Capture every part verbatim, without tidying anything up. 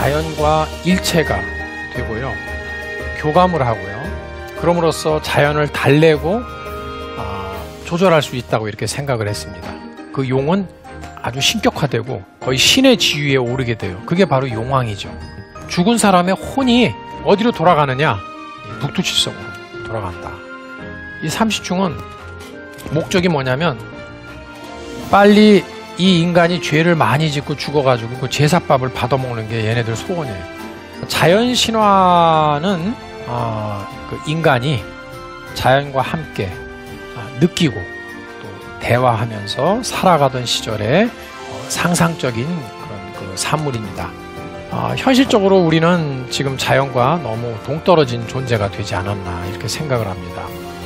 자연과 일체가 되고요. 교감을 하고요. 그럼으로써 자연을 달래고 어, 조절할 수 있다고 이렇게 생각을 했습니다. 그 용은 아주 신격화되고 거의 신의 지위에 오르게 돼요. 그게 바로 용왕이죠. 죽은 사람의 혼이 어디로 돌아가느냐? 북두칠성으로 돌아간다. 이 삼시충은 목적이 뭐냐면 빨리 이 인간이 죄를 많이 짓고 죽어가지고 그 제사밥을 받아먹는 게 얘네들 소원이에요. 자연 신화는 어, 그 인간이 자연과 함께 어, 느끼고 또 대화하면서 살아가던 시절의 어, 상상적인 그런 그 산물입니다. 어, 현실적으로 우리는 지금 자연과 너무 동떨어진 존재가 되지 않았나 이렇게 생각을 합니다.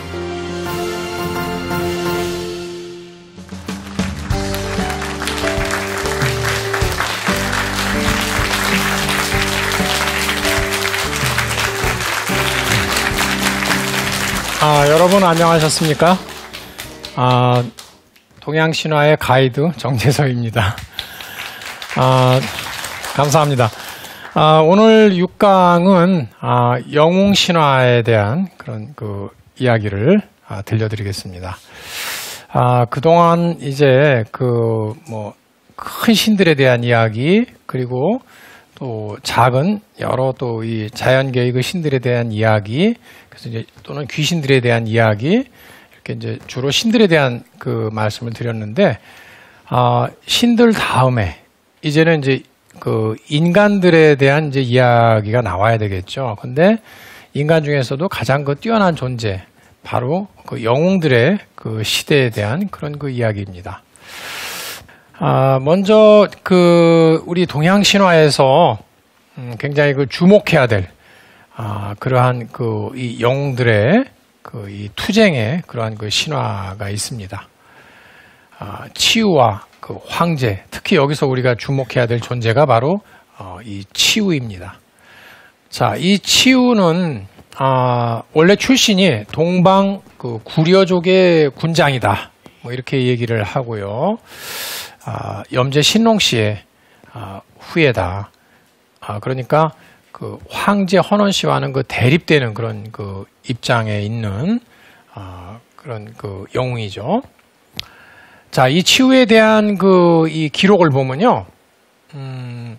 아, 여러분 안녕하셨습니까? 아, 동양신화의 가이드 정재서입니다. 아, 감사합니다. 아, 오늘 육 강은 아, 영웅신화에 대한 그런 그 이야기를 아, 들려드리겠습니다. 아, 그동안 이제 그 뭐 큰 신들에 대한 이야기 그리고 또 작은 여러 또 이 자연계의 그 신들에 대한 이야기 그래서 이제 또는 귀신들에 대한 이야기 이렇게 이제 주로 신들에 대한 그 말씀을 드렸는데 아, 신들 다음에 이제는 이제 그 인간들에 대한 이제 이야기가 나와야 되겠죠. 근데 인간 중에서도 가장 그 뛰어난 존재 바로 그 영웅들의 그 시대에 대한 그런 그 이야기입니다. 아, 먼저 그 우리 동양 신화에서 음, 굉장히 그 주목해야 될 아, 그러한 그 이 영웅들의 그 이 투쟁의 그러한 그 신화가 있습니다. 아, 치우와 그 황제, 특히 여기서 우리가 주목해야 될 존재가 바로 어, 이 치우입니다. 자, 이 치우는 아, 원래 출신이 동방 그 구려족의 군장이다. 뭐 이렇게 얘기를 하고요. 아, 염제 신롱 씨의 아, 후예다. 아, 그러니까 그 황제 헌원 씨와는 그 대립되는 그런 그 입장에 있는 아, 그런 그 영웅이죠. 자, 이 치우에 대한 그 이 기록을 보면요, 음,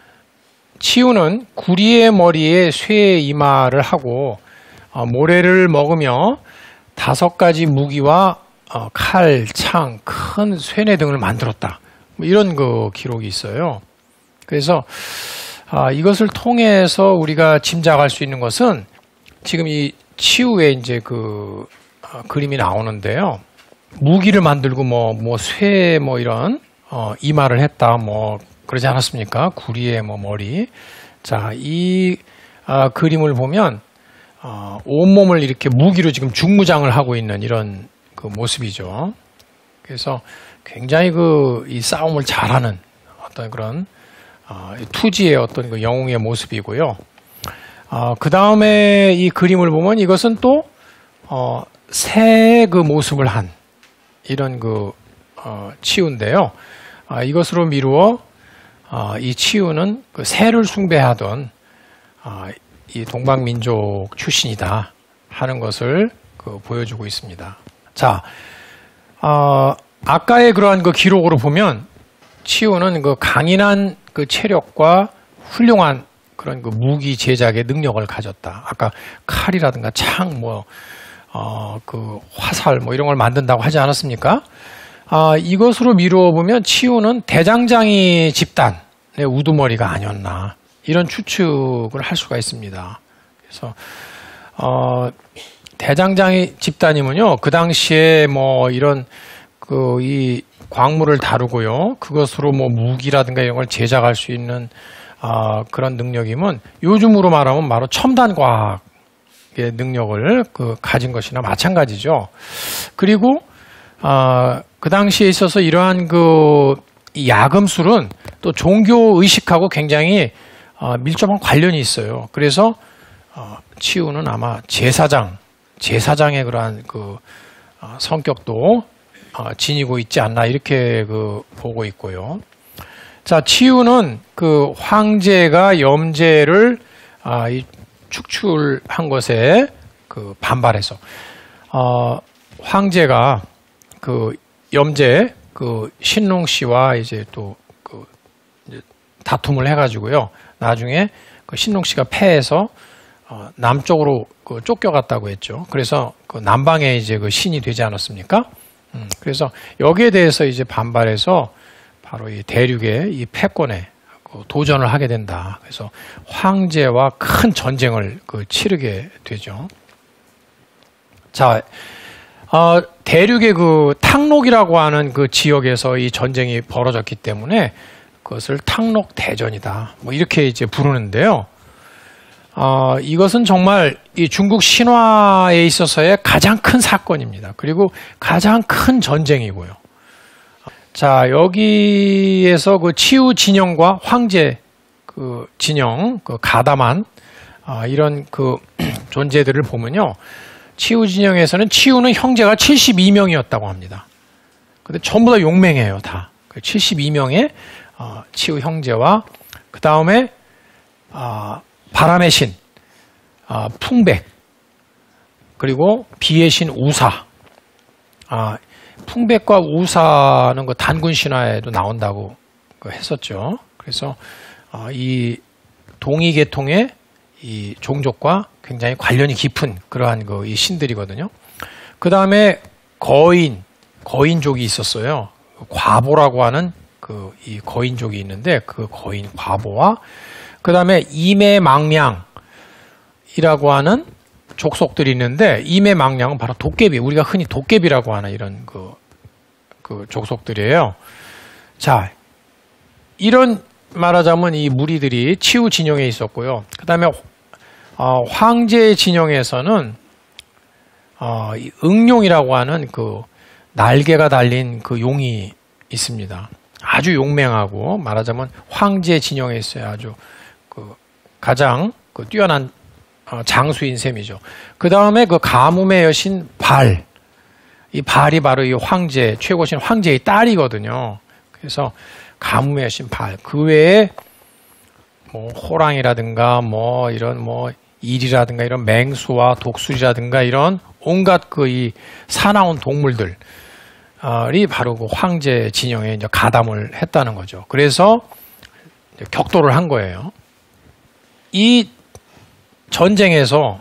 치우는 구리의 머리에 쇠의 이마를 하고 어, 모래를 먹으며 다섯 가지 무기와 어, 칼, 창, 큰 쇠뇌 등을 만들었다. 뭐 이런 그 기록이 있어요. 그래서 아, 이것을 통해서 우리가 짐작할 수 있는 것은 지금 이 치우에 이제 그 어, 그림이 나오는데요. 무기를 만들고 뭐, 뭐, 쇠, 뭐 이런, 어, 이마를 했다. 뭐, 그러지 않았습니까? 구리의 뭐 머리. 자, 이, 아, 그림을 보면, 어, 온몸을 이렇게 무기로 지금 중무장을 하고 있는 이런 그 모습이죠. 그래서 굉장히 그, 이 싸움을 잘하는 어떤 그런, 어, 투지의 어떤 그 영웅의 모습이고요. 어, 그 다음에 이 그림을 보면 이것은 또, 어, 새의 그 모습을 한, 이런 그 어, 치우인데요. 아, 이것으로 미루어 아, 이 치우는 그 새를 숭배하던 아, 이 동방민족 출신이다 하는 것을 그 보여주고 있습니다. 자, 어, 아까의 그러한 그 기록으로 보면 치우는 그 강인한 그 체력과 훌륭한 그런 그 무기 제작의 능력을 가졌다. 아까 칼이라든가 창 뭐 어, 그 화살 뭐 이런 걸 만든다고 하지 않았습니까? 아, 이것으로 미루어 보면 치우는 대장장이 집단의 우두머리가 아니었나 이런 추측을 할 수가 있습니다. 그래서 어, 대장장이 집단이면요 그 당시에 뭐 이런 그 이 광물을 다루고요 그것으로 뭐 무기라든가 이런 걸 제작할 수 있는 아, 그런 능력이면 요즘으로 말하면 바로 첨단 과학 능력을 그 가진 것이나 마찬가지죠. 그리고 어, 그 당시에 있어서 이러한 그 야금술은 또 종교 의식하고 굉장히 어, 밀접한 관련이 있어요. 그래서 어, 치우는 아마 제사장, 제사장의 그러한 그 어, 성격도 어, 지니고 있지 않나 이렇게 그 보고 있고요. 자, 치유는 그 황제가 염제를 아, 이 축출한 것에 그 반발해서 어, 황제가 그 염제 그 신농 씨와 이제 또 그 다툼을 해가지고요. 나중에 그 신농 씨가 패해서 어, 남쪽으로 그 쫓겨갔다고 했죠. 그래서 그 남방에 이제 그 신이 되지 않았습니까? 음, 그래서 여기에 대해서 이제 반발해서 바로 이 대륙의 이 패권에 그 도전을 하게 된다. 그래서 황제와 큰 전쟁을 그 치르게 되죠. 자, 어, 대륙의 그 탕록이라고 하는 그 지역에서 이 전쟁이 벌어졌기 때문에 그것을 탕록 대전이다. 뭐 이렇게 이제 부르는데요. 어, 이것은 정말 이 중국 신화에 있어서의 가장 큰 사건입니다. 그리고 가장 큰 전쟁이고요. 자, 여기에서 그 치유 진영과 황제 그 진영, 그 가담한 아, 이런 그 존재들을 보면요. 치유 진영에서는 치유는 형제가 칠십이 명이었다고 합니다. 근데 전부 다 용맹해요, 다. 그 칠십이 명의 어, 치유 형제와 그 다음에 아, 바람의 신, 아, 풍백, 그리고 비의 신 우사. 아, 풍백과 우사는 그 단군 신화에도 나온다고 했었죠. 그래서 어, 이 동이 계통의 이 종족과 굉장히 관련이 깊은 그러한 그 이 신들이거든요. 그 다음에 거인, 거인족이 있었어요. 과보라고 하는 그 이 거인족이 있는데 그 거인 과보와 그 다음에 이매망량이라고 하는 족속들이 있는데 이매망량은 바로 도깨비, 우리가 흔히 도깨비라고 하는 이런 그, 그 족속들이에요. 자, 이런 말하자면 이 무리들이 치유 진영에 있었고요. 그 다음에 어, 황제 진영에서는 어, 이 응룡이라고 하는 그 날개가 달린 그 용이 있습니다. 아주 용맹하고 말하자면 황제 진영에 있어야 아주 그 가장 그 뛰어난 어, 장수인 셈이죠. 그 다음에 그 가뭄의 여신 발, 이 발이 바로 이 황제 최고신 황제의 딸이거든요. 그래서 가뭄의 여신 발, 그 외에 뭐 호랑이라든가 뭐 이런 뭐 일이라든가 이런 맹수와 독수리라든가 이런 온갖 그 이 사나운 동물들이 바로 그 황제 진영에 이제 가담을 했다는 거죠. 그래서 격돌을 한 거예요. 이 전쟁에서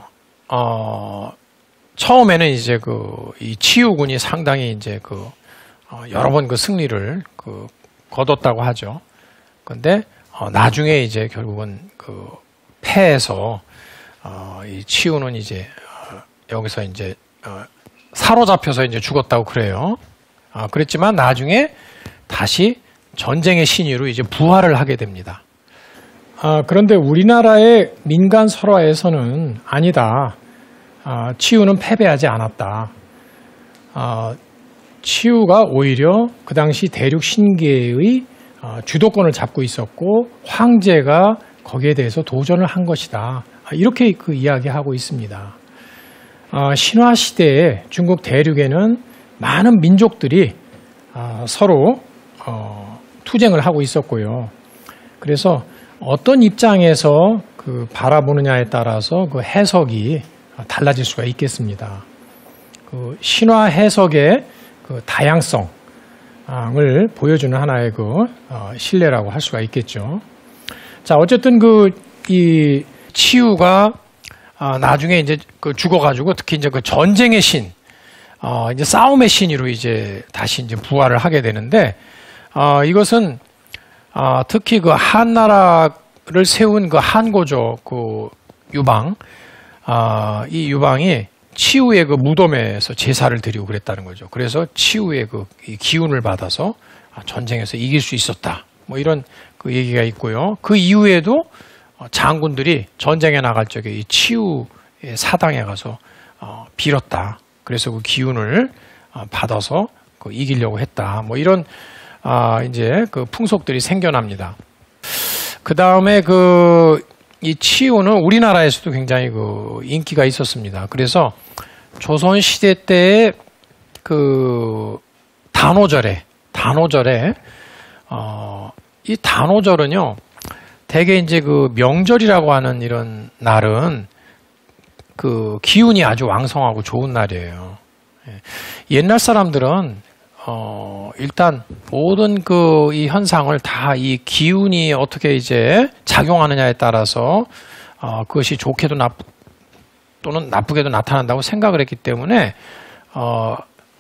어 처음에는 이제 그 이 치유군이 상당히 이제 그 어 여러 번 그 승리를 그 거뒀다고 하죠. 근데 어 나중에 이제 결국은 그 패해서 어 이 치유는 이제 어 여기서 이제 어 사로잡혀서 이제 죽었다고 그래요. 아, 그랬지만 나중에 다시 전쟁의 신유로 이제 부활을 하게 됩니다. 아, 그런데 우리나라의 민간 설화에서는 아니다. 아, 치유는 패배하지 않았다. 아, 치유가 오히려 그 당시 대륙 신계의 아, 주도권을 잡고 있었고 황제가 거기에 대해서 도전을 한 것이다. 아, 이렇게 그 이야기하고 있습니다. 아, 신화 시대에 중국 대륙에는 많은 민족들이 아, 서로 어, 투쟁을 하고 있었고요. 그래서 어떤 입장에서 그 바라보느냐에 따라서 그 해석이 달라질 수가 있겠습니다. 그 신화 해석의 그 다양성을 보여주는 하나의 그 어, 신뢰라고 할 수가 있겠죠. 자, 어쨌든 그 이 치유가 아, 나중에 이제 그 죽어가지고 특히 이제 그 전쟁의 신, 어, 이제 싸움의 신으로 이제 다시 이제 부활을 하게 되는데, 어, 이것은 어, 특히 그 한나라를 세운 그 한고조 그 유방, 어, 이 유방이 치유의 그 무덤에서 제사를 드리고 그랬다는 거죠. 그래서 치유의 그 기운을 받아서 전쟁에서 이길 수 있었다. 뭐 이런 그 얘기가 있고요. 그 이후에도 장군들이 전쟁에 나갈 적에 이 치유의 사당에 가서 어, 빌었다. 그래서 그 기운을 어, 받아서 그 이기려고 했다. 뭐 이런 아, 이제 그 풍속들이 생겨납니다. 그 다음에 그 이 치유는 우리나라에서도 굉장히 그 인기가 있었습니다. 그래서 조선 시대 때의 그 단오절에 단오절에 어, 이 단오절은요, 대개 이제 그 명절이라고 하는 이런 날은 그 기운이 아주 왕성하고 좋은 날이에요. 옛날 사람들은 어 일단 모든 그 이 현상을 다 이 기운이 어떻게 이제 작용하느냐에 따라서 어 그것이 좋게도 나쁘 또는 나쁘게도 나타난다고 생각을 했기 때문에 어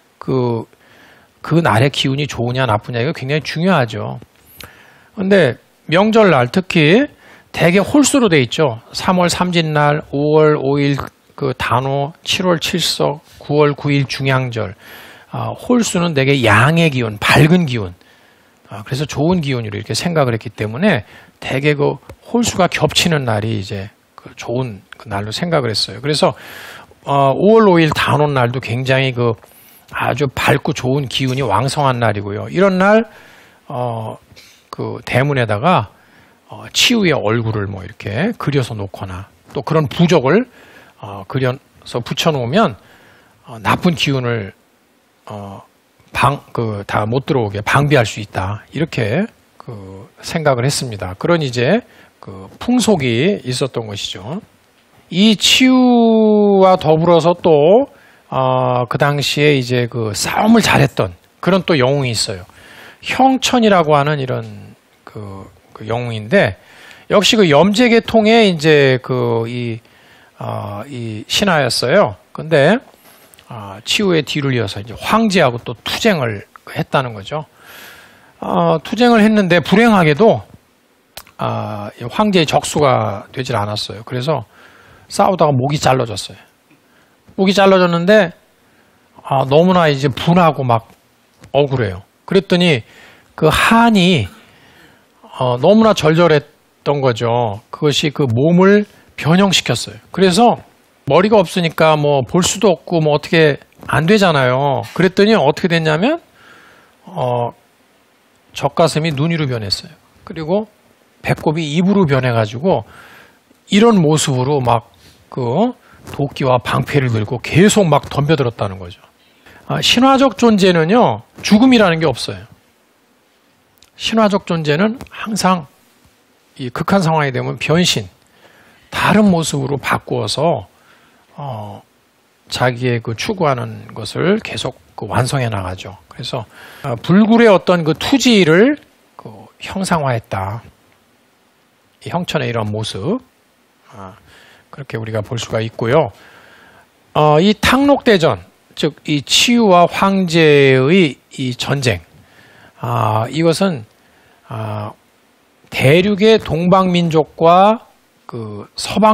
그 그 날의 기운이 좋으냐 나쁘냐 이거 굉장히 중요하죠. 근데 명절날 특히 대개 홀수로 돼 있죠. 삼월 삼진날, 오월 오일 그 단오, 칠월 칠석, 구월 구일 중양절. 아, 홀수는 대개 양의 기운, 밝은 기운. 아, 그래서 좋은 기운으로 이렇게 생각을 했기 때문에 대개 그 홀수가 겹치는 날이 이제 그 좋은 그 날로 생각을 했어요. 그래서 어, 오월 오일 단오 날도 굉장히 그 아주 밝고 좋은 기운이 왕성한 날이고요. 이런 날 어, 그 대문에다가 어, 치유의 얼굴을 뭐 이렇게 그려서 놓거나 또 그런 부적을 어, 그려서 붙여놓으면 어, 나쁜 기운을 어, 방, 그, 다 못 들어오게 방비할 수 있다. 이렇게 그 생각을 했습니다. 그런 이제 그 풍속이 있었던 것이죠. 이 치유와 더불어서 또, 어, 그 당시에 이제 그 싸움을 잘했던 그런 또 영웅이 있어요. 형천이라고 하는 이런 그, 그 영웅인데, 역시 그 염제계통의 이제 그 이, 어, 이 신하였어요. 근데, 어, 치유의 뒤를 이어서 이제 황제하고 또 투쟁을 했다는 거죠. 어, 투쟁을 했는데 불행하게도 어, 황제의 적수가 되질 않았어요. 그래서 싸우다가 목이 잘라졌어요. 목이 잘라졌는데 어, 너무나 이제 분하고 막 억울해요. 그랬더니 그 한이 어, 너무나 절절했던 거죠. 그것이 그 몸을 변형시켰어요. 그래서 머리가 없으니까 뭐 볼 수도 없고 뭐 어떻게 안 되잖아요. 그랬더니 어떻게 됐냐면 어 젖가슴이 눈이로 변했어요. 그리고 배꼽이 입으로 변해가지고 이런 모습으로 막 그 도끼와 방패를 들고 계속 막 덤벼들었다는 거죠. 아, 신화적 존재는요 죽음이라는 게 없어요. 신화적 존재는 항상 이 극한 상황이 되면 변신, 다른 모습으로 바꾸어서 어, 자기의 그 추구하는 것을 계속 그 완성해 나가죠. 그래서 어, 불굴의 어떤 그 투지를 그 형상화했다. 이 형천의 이런 모습 아, 그렇게 우리가 볼 수가 있고요. 어, 이 탕록대전, 즉 이 치유와 황제의 이 전쟁, 아, 이것은 아, 대륙의 동방민족과 그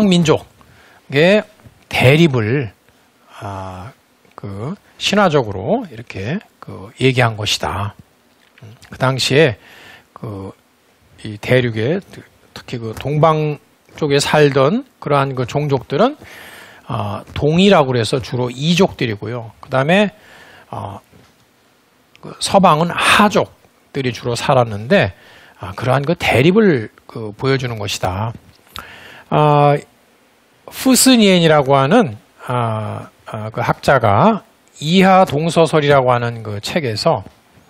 서방민족의 대립을 아, 그 신화적으로 이렇게 그 얘기한 것이다. 그 당시에 그 이 대륙의 특히 그 동방 쪽에 살던 그러한 그 종족들은 어, 동이라고 그래서 주로 이족들이고요. 그 다음에 어, 그 서방은 하족들이 주로 살았는데 아, 그러한 그 대립을 그 보여주는 것이다. 아, 푸스니엔이라고 하는 아, 아, 그 학자가 이하 동서설이라고 하는 그 책에서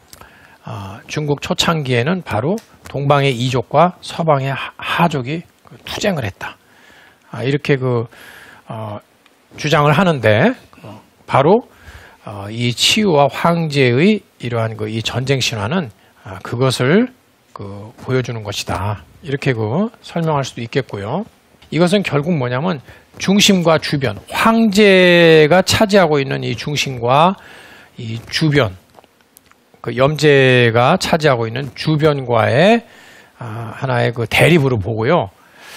아, 중국 초창기에는 바로 동방의 이족과 서방의 하족이 그 투쟁을 했다. 아, 이렇게 그 어, 주장을 하는데 어, 바로 어, 이 치유와 황제의 이러한 그 이 전쟁 신화는 아, 그것을 그 보여주는 것이다. 이렇게 그 설명할 수도 있겠고요. 이것은 결국 뭐냐면 중심과 주변, 황제가 차지하고 있는 이 중심과 이 주변, 그 염제가 차지하고 있는 주변과의 아, 하나의 그 대립으로 보고요.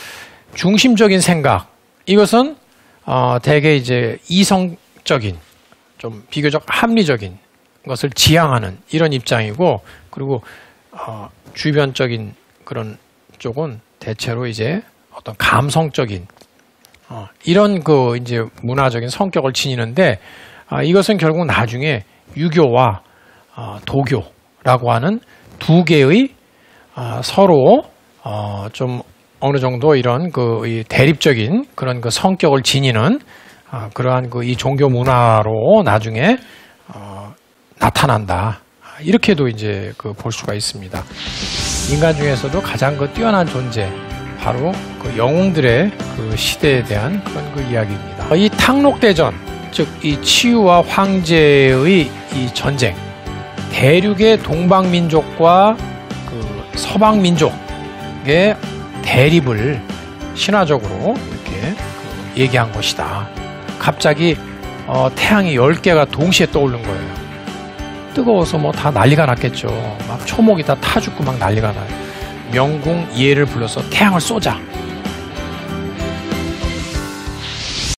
중심적인 생각, 이것은 어, 대개 이제 이성적인, 좀 비교적 합리적인 것을 지향하는 이런 입장이고, 그리고 어, 주변적인 그런 쪽은 대체로 이제 어떤 감성적인 어, 이런 그 이제 문화적인 성격을 지니는데 아, 이것은 결국 나중에 유교와 어, 도교라고 하는 두 개의 어, 서로 어, 좀 어느 정도 이런 그 이 대립적인 그런 그 성격을 지니는 어, 그러한 그 이 종교 문화로 나중에 어, 나타난다. 이렇게도 이제 그 볼 수가 있습니다. 인간 중에서도 가장 그 뛰어난 존재, 바로 그 영웅들의 그 시대에 대한 그런 그 이야기입니다. 이 탕록대전, 즉 이 치유와 황제의 이 전쟁, 대륙의 동방민족과 그 서방민족의 대립을 신화적으로 이렇게 그 얘기한 것이다. 갑자기 어, 태양이 열 개가 동시에 떠오른 거예요. 뜨거워서 뭐 다 난리가 났겠죠. 막 초목이 다 타 죽고 막 난리가 나요. 명궁 이해를 불러서 태양을 쏘자.